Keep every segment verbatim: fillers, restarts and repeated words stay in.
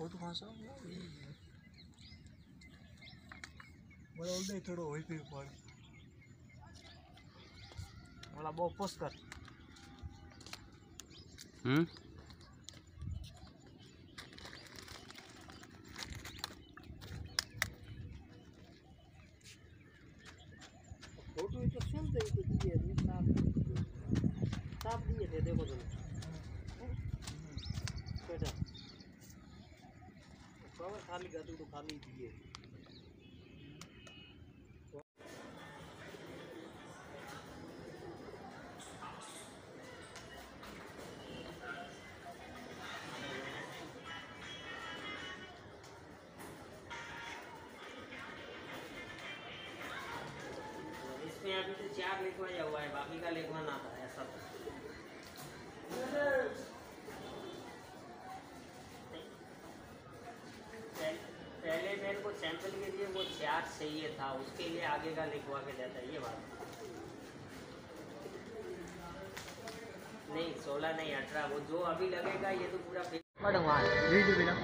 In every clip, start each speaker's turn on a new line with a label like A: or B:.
A: Photo कहाँ से बोला उल्टे थोड़ा होई पे पर बोला बहुत पोस्ट कर
B: हम्म
A: फोटो तो सुन दे तो दिए नहीं साफ साफ दिए थे देखो तो बेटा कवर खाली गाड़ी तो खाली दिए
C: इसमें अभी तो चार लिखवाया हुआ है, बाकी का लिखवाना आता है सब। पहले मेरे को सैंपल के लिए वो चार चाहिए था, उसके लिए आगे का लिखवा के देता है। ये बात नहीं, सोलह नहीं अठारह, वो जो अभी लगेगा ये तो पूरा वीडियो भी ना।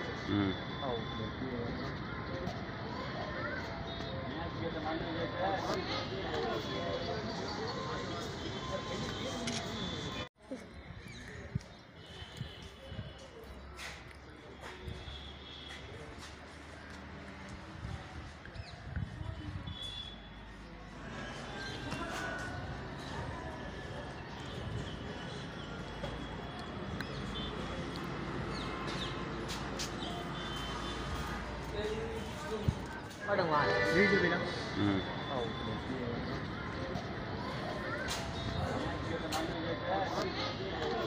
C: ở đằng ngoài वीडियो भी ना।
B: हम्म